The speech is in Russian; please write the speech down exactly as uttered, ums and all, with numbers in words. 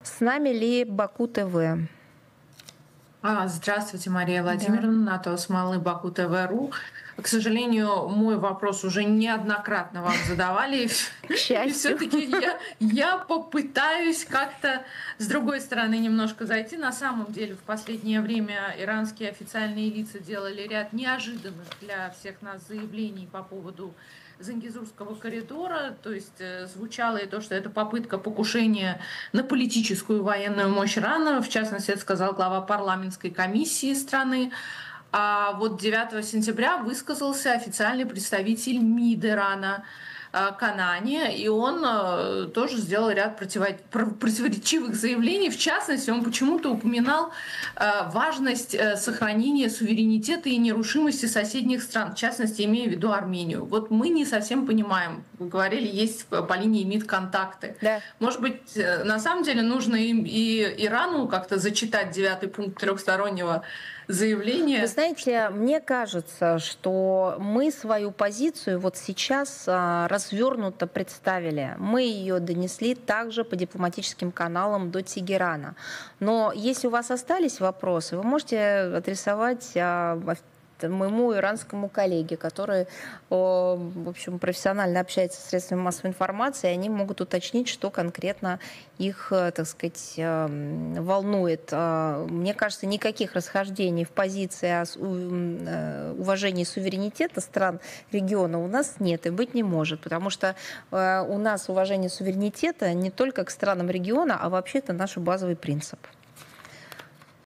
С нами ли Баку ТВ? А, здравствуйте, Мария Да. Владимировна, НАТО Смолы, Баку ТВ.ру. К сожалению, мой вопрос уже неоднократно вам задавали, К и счастью. все-таки я, я попытаюсь как-то с другой стороны немножко зайти. На самом деле, в последнее время иранские официальные лица делали ряд неожиданных для всех нас заявлений по поводу Зангезурского коридора. То есть э, звучало и то, что это попытка покушения на политическую и военную мощь Ирана. В частности, это сказал глава парламентской комиссии страны. А вот девятого сентября высказался официальный представитель МИД Ирана э, Канани, и он э, тоже сделал ряд противо- пр- противоречивых заявлений. В частности, он почему-то упоминал э, важность э, сохранения суверенитета и нерушимости соседних стран, в частности, имея в виду Армению. Вот мы не совсем понимаем, вы говорили, есть по по линии МИД контакты. Да. Может быть, э, на самом деле нужно им и Ирану как-то зачитать девятый пункт трехстороннего Вы заявления. знаете, мне кажется, что мы свою позицию вот сейчас а, развернуто представили. Мы ее донесли также по дипломатическим каналам до Тегерана. Но если у вас остались вопросы, вы можете адресовать а, оф- моему иранскому коллеге, который, о, в общем, профессионально общается с средствами массовой информации, и они могут уточнить, что конкретно их, э, так сказать, эм, волнует. А, Мне кажется, никаких расхождений в позиции о с- у- м, э, уважении суверенитета стран региона у нас нет и быть не может, потому что э, у нас уважение суверенитета не только к странам региона, а вообще это наш базовый принцип.